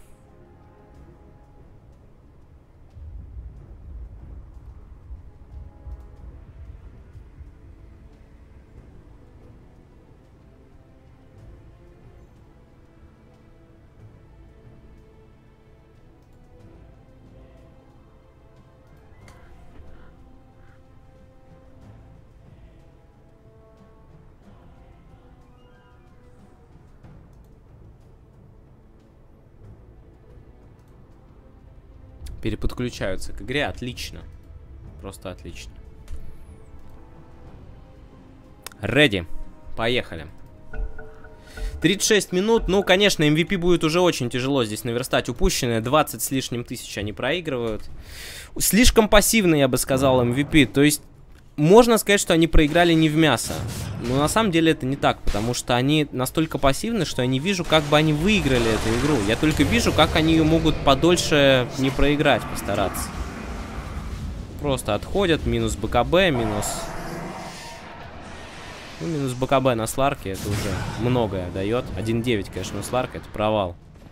S2: Переподключаются к игре. Отлично. Просто отлично. Ready. Поехали. 36 минут. Ну, конечно, MVP будет уже очень тяжело здесь наверстать упущенное. 20 с лишним тысяч они проигрывают. Слишком пассивный, я бы сказал, MVP. То есть, можно сказать, что они проиграли не в мясо. Но на самом деле это не так, потому что они настолько пассивны, что я не вижу, как бы они выиграли эту игру. Я только вижу, как они ее могут подольше не проиграть, постараться. Просто отходят, минус БКБ, минус... Ну, минус БКБ на Сларке, это уже многое дает. 1.9, конечно, у Сларка, это провал.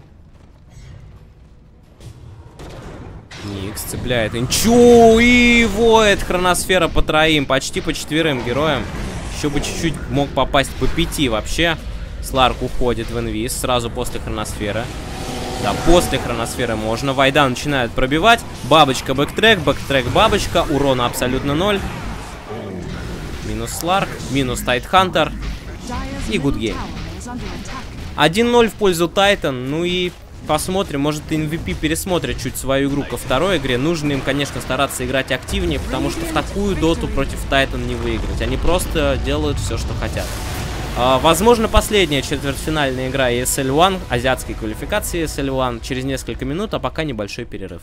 S2: Никс цепляет Инчу и воет хроносфера по троим, почти по 4 героям. Еще бы чуть-чуть мог попасть по 5 вообще. Сларк уходит в инвиз сразу после хроносферы. Да, после хроносферы можно. Вайда начинает пробивать. Бабочка, бэктрек, бэктрек, бабочка. Урона абсолютно 0. Минус Сларк, минус Тайтхантер. И гудгейм. 1-0 в пользу Тайтан. Ну и посмотрим, может MVP пересмотрит чуть свою игру ко второй игре. Нужно им, конечно, стараться играть активнее, потому что в такую доту против Тайтан не выиграть. Они просто делают все, что хотят. Возможно, последняя четвертьфинальная игра ESL One, азиатской квалификации ESL One, через несколько минут, а пока небольшой перерыв.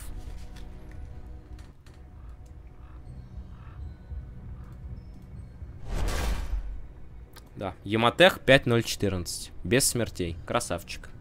S2: Да, Яматех 5-0-14. Без смертей. Красавчик.